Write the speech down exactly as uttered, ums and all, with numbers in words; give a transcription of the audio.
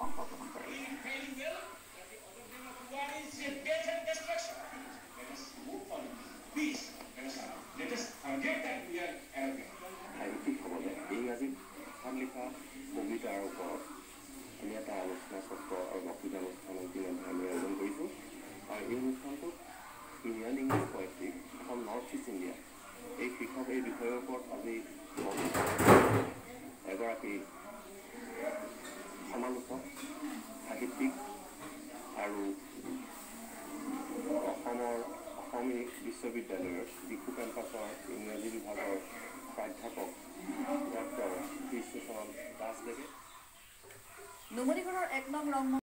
অংশগ্ৰহণ কৰে। সাহিত্যিকসকলে ইংৰাজীত ভাষাত লিখা কবিতাৰ ওপৰত আমি এটা আলোচনা চক্ৰ আৰু বক্তৃতা অনুষ্ঠান ইতিমধ্যে আমি আয়োজন কৰিছোঁ আৰু এই অনুষ্ঠানটোত Indian English poetry from North East India এই শীৰ্ষক এই বিষয়ৰ ওপৰত আজি এগৰাকী সমালোচক সাহিত্যিক আৰু অসমৰ অসমী বিশ্ববিদ্যালয়ৰ ডিফু কেম্পাছৰ ইংৰাজী বিভাগৰ প্ৰাধ্যাপক ডক্টৰ বিষ্ণু দাসদেৱে নুমলীগড়ৰ এক নং ৰং